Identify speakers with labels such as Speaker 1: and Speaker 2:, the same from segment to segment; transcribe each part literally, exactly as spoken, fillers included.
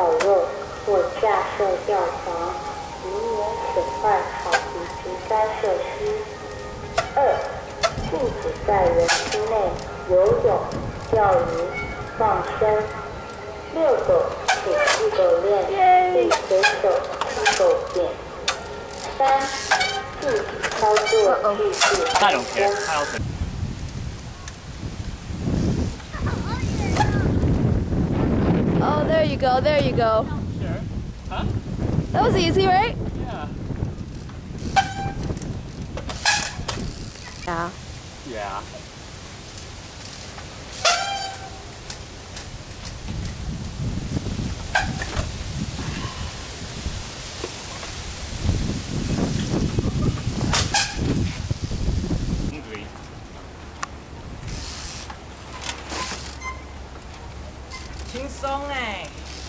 Speaker 1: 烤肉或架设吊床，以免损坏草皮植栽设施。二、禁止在园区内游泳、钓鱼、放生。遛狗，请系狗链，并随手吸狗便。三、禁止操作器具放生。
Speaker 2: Oh, there you go, there you go.
Speaker 3: Sure. Huh?
Speaker 2: That was easy, right?
Speaker 3: Yeah.
Speaker 2: Yeah.
Speaker 3: Yeah. Hungry. 轻松哎。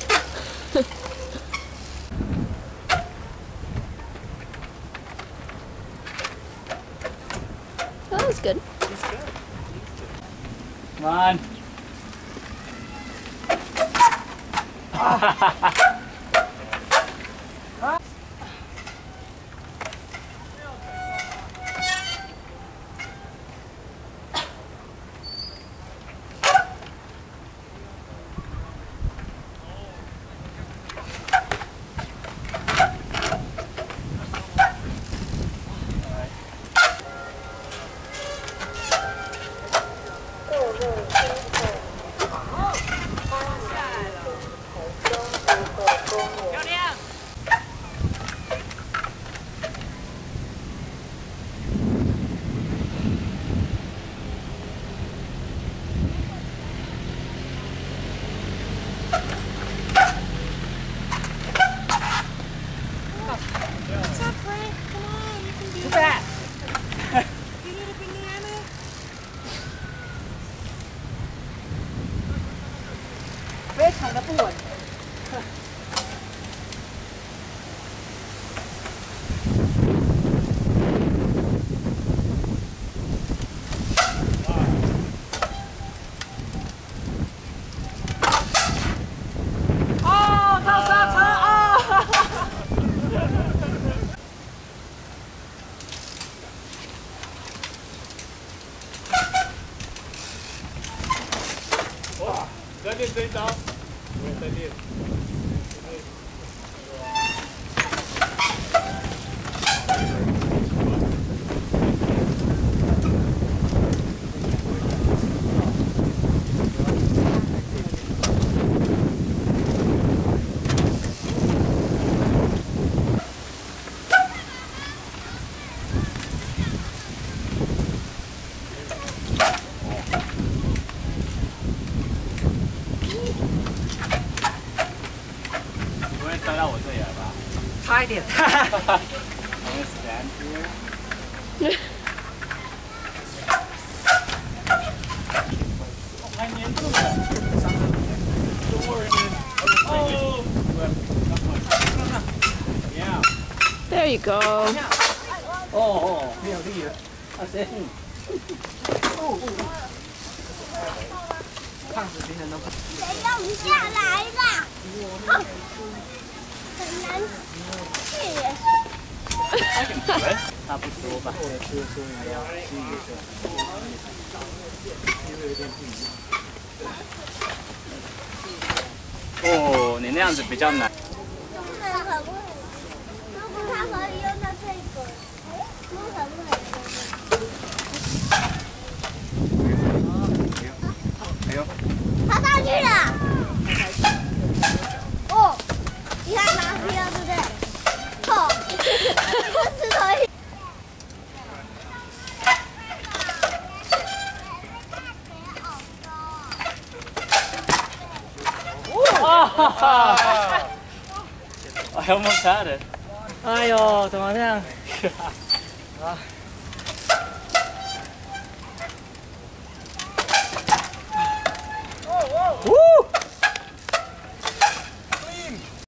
Speaker 2: That was good.
Speaker 3: Come on. Fast. 非常的不稳。哦，他刹车啊！哇，在练这一招。 我也在练。塞到我这里来吧，差一点。我 stand here。还粘住了。Don't worry, man. Oh. Yeah.
Speaker 2: There you go.
Speaker 3: 哦哦，没有力了。啊谁？哦哦。胖子平常都不。
Speaker 4: 谁要不下来啦？很难去耶。
Speaker 3: 差不多吧。哦，你那样子比较难。
Speaker 4: 那可不可以？如果它可以用到这个，那可不可以？
Speaker 3: 哎呦！
Speaker 4: 爬上去了。哦，你看哪里了，对不对？哦，这石头。
Speaker 3: I almost had it.
Speaker 5: 哎呦，怎么这样？啊！